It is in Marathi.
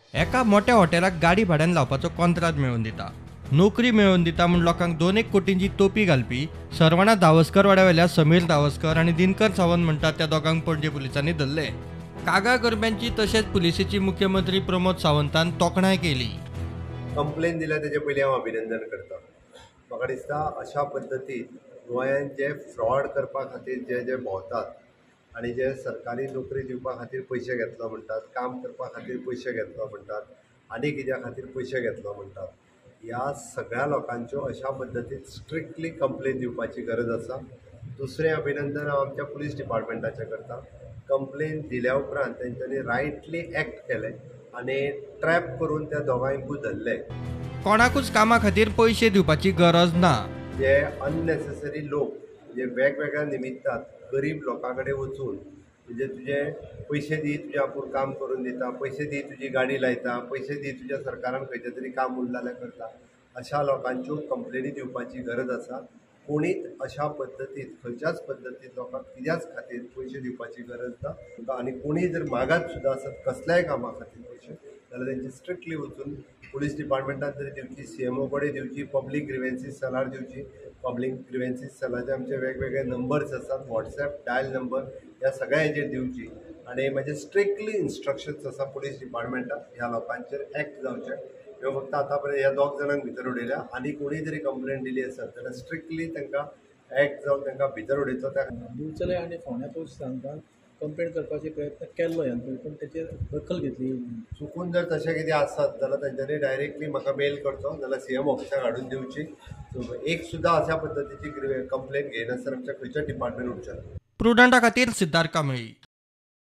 एका मोठ्या हॉटेलाक गाडी भाड्यान लावपाचो कॉन्ट्रॅक्ट मेळून दिता, नोकरी मेळून दिता म्हूण लोकांक 2-1 कोटींची तोपी घालपी सरवणा दावस्कर वाड्यावेल्या समीर दावस्कर आनी दिनकर सावंत म्हणटात त्या दोगांक पणजे पुलिसांनी धरले। कागाळ करप्यांची तशेंच पुलिसेची मुख्यमंत्री प्रमोद सावंतान तोखणाय केली। कंप्लेन दिल्या तेजे पयलीं हांव अभिनंदन करता। म्हाका दिसता अशा पद्दतीन गोंयांत जे फ्रॉड करपा खातीर जे भोंवतात आनी जे सरकारी नोकरी दिवपा खातीर पयशे घेतलो म्हणटात, काम करपा खातीर पयशे घेतलो म्हणटात आनी कित्या खातीर पयशे घेतलो म्हणटात, ह्या सगळ्या लोकांच्यो अशा पद्दतीन स्ट्रिक्टली कंप्लेन दिवपाची गरज आसा। दुसरें अभिनंदन हांव आमच्या पुलीस डिपार्टमेंटाचें करता। कंप्लेन दिल्या उपरांत तेंच्यांनी रायटली एक्ट केलें आनी ट्रॅप करून त्या दोगांयकूय धरले। कोणाकूच कामा खातीर पयशे दिवपाची गरज ना। जे अननेसेसरी लोक जे वेगवेगळ्या निमित्तात गरीब लोकां कडेन वचून म्हणजे तुजे पयशे दी तुजें आपूण काम करून दिता, पयशे दी तुजी गाडी लायता, पयशे दी तुज्या सरकारान खंयचें तरी काम उरलें जाल्यार करता, अशा लोकांच्यो कंप्लेनी दिवपाची गरज आसा। कोणीच अशा पद्दतीन खंयच्याच पद्दतीन लोकांक कित्याच खातीर पयशे दिवपाची गरज ना आनी कोणीय जर मागत सुद्दां आसत कसल्याय कामा खातीर पयशे जाल्यार तेंची स्ट्रिक्टली वचून पुलीस डिपार्टमेंटान तरी दिवची, CMO कडेन दिवची, पब्लीक ग्रिव्हन्सीस सेलार दिवची। पब्लीक ग्रिव्हन्सीस सेलाचे आमचे वेगवेगळे नंबर्स आसात, WhatsApp डायल नंबर, ह्या सगळ्या हेचेर दिवची आनी म्हाजे स्ट्रिक्टली इन्स्ट्रक्शन्स आसा पुलीस डिपार्टमेंटाक ह्या लोकांचेर एक्ट जावचे। ह्यो फक्त आतां पर्यंत ह्या 2 जाणांक भितर उडयल्या आनी कोणीय तरी कंप्लेन दिली आसत जाल्यार स्ट्रिक्टली तांकां एक्ट जावन तांकां भितर उडयचो। त्या दिवचले आनी फोंड्या पोलीस तांकां कंप्लेन करपाचे प्रयत्न केल्लो ह्यान पूण तेचेर दखल घेतली। चुकून जर तशें कितें आसत जाल्यार तेंच्यांनी डायरेक्टली म्हाका मेल करचो नाल्यार CM ऑफिसाक हाडून दिवची। एक सुद्दां अशा पद्दतीची कंप्लेन घेयनासतना आमच्या खंयचेच डिपार्टमेंट उरचें ना। प्रुडंटा खातीर सिद्धार्थ कांबळी।